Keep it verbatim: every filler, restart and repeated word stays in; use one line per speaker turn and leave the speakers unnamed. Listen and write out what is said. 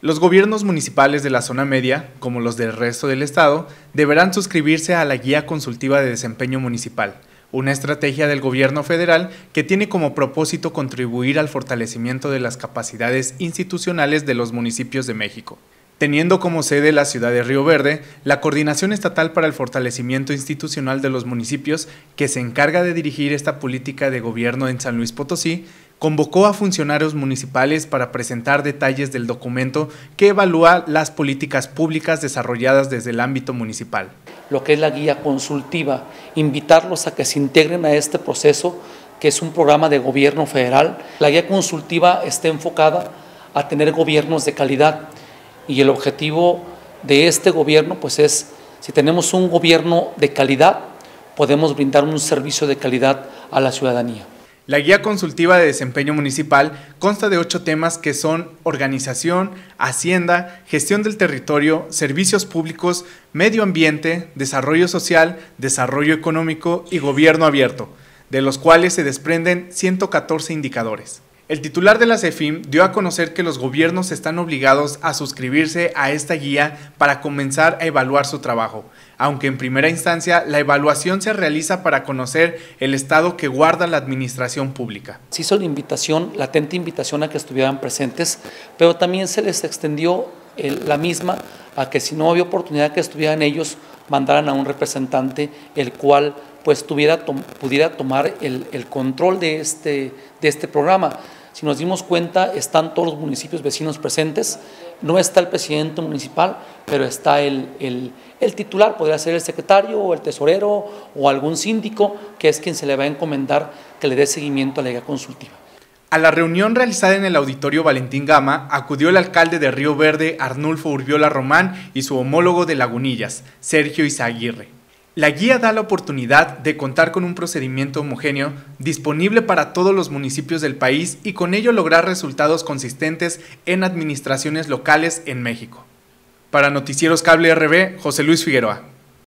Los gobiernos municipales de la zona media, como los del resto del estado, deberán suscribirse a la Guía Consultiva de Desempeño Municipal, una estrategia del gobierno federal que tiene como propósito contribuir al fortalecimiento de las capacidades institucionales de los municipios de México. Teniendo como sede la ciudad de Río Verde, la Coordinación Estatal para el Fortalecimiento Institucional de los Municipios, que se encarga de dirigir esta política de gobierno en San Luis Potosí, convocó a funcionarios municipales para presentar detalles del documento que evalúa las políticas públicas desarrolladas desde el ámbito municipal.
Lo que es la guía consultiva, invitarlos a que se integren a este proceso, que es un programa de gobierno federal. La guía consultiva está enfocada a tener gobiernos de calidad y el objetivo de este gobierno pues es, si tenemos un gobierno de calidad, podemos brindar un servicio de calidad a la ciudadanía.
La Guía Consultiva de Desempeño Municipal consta de ocho temas que son organización, hacienda, gestión del territorio, servicios públicos, medio ambiente, desarrollo social, desarrollo económico y gobierno abierto, de los cuales se desprenden ciento catorce indicadores. El titular de la CEFIM dio a conocer que los gobiernos están obligados a suscribirse a esta guía para comenzar a evaluar su trabajo, aunque en primera instancia la evaluación se realiza para conocer el estado que guarda la administración pública.
Se hizo la invitación, latente invitación a que estuvieran presentes, pero también se les extendió el, la misma a que si no había oportunidad que estuvieran ellos, mandaran a un representante el cual pues tuviera, to, pudiera tomar el, el control de este, de este programa. Si nos dimos cuenta, están todos los municipios vecinos presentes, no está el presidente municipal, pero está el, el, el titular, podría ser el secretario o el tesorero o algún síndico, que es quien se le va a encomendar que le dé seguimiento a la guía consultiva.
A la reunión realizada en el Auditorio Valentín Gama acudió el alcalde de Río Verde, Arnulfo Urbiola Román, y su homólogo de Lagunillas, Sergio Izaguirre. La guía da la oportunidad de contar con un procedimiento homogéneo, disponible para todos los municipios del país y con ello lograr resultados consistentes en administraciones locales en México. Para Noticieros Cable R B, José Luis Figueroa.